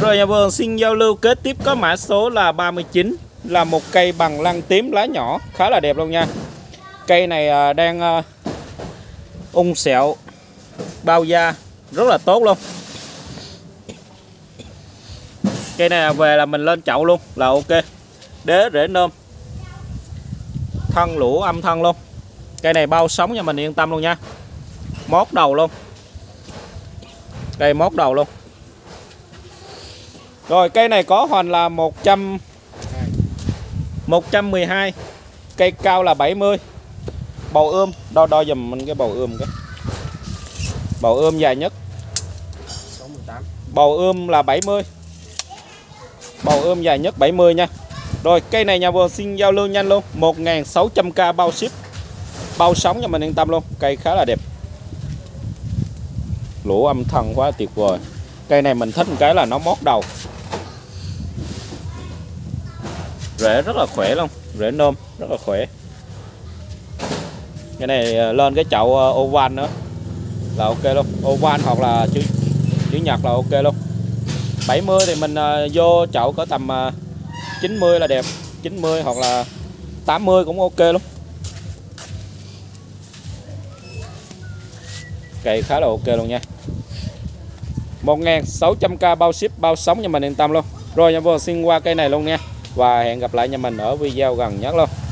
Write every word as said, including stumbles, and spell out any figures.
Rồi nhà vườn xin giao lưu kế tiếp có mã số là ba mươi chín, là một cây bằng lăng tím lá nhỏ khá là đẹp luôn nha. Cây này đang ung sẹo bao da rất là tốt luôn. Cây này về là mình lên chậu luôn là ok. Đế rễ nôm, thân lũa âm thân luôn. Cây này bao sống nha, mình yên tâm luôn nha. Mót đầu luôn, cây mót đầu luôn. Rồi cây này có hoành là một trăm một trăm mười hai, cây cao là bảy mươi. Bầu ươm đo đo dùm mình cái bầu ươm cái. Bầu ươm dài nhất. Bầu ươm là bảy mươi. Bầu ươm dài nhất bảy mươi nha. Rồi cây này nhà vườn xin giao lưu nhanh luôn, một nghìn sáu trăm k bao ship. Bao sống cho mình yên tâm luôn, cây khá là đẹp. Lũa âm thân quá tuyệt vời. Cây này mình thích một cái là nó mót đầu. Rễ rất là khỏe luôn, rễ nôm rất là khỏe. Cái này lên cái chậu oval nữa là ok luôn, oval hoặc là chữ chữ nhật là ok luôn. bảy mươi thì mình vô chậu có tầm chín mươi là đẹp, chín mươi hoặc là tám mươi cũng ok luôn. Cây khá là ok luôn nha. một nghìn sáu trăm k bao ship bao sống cho mình yên tâm luôn. Rồi nhà vườn xin qua cây này luôn nha. Và hẹn gặp lại nhà mình ở video gần nhất luôn.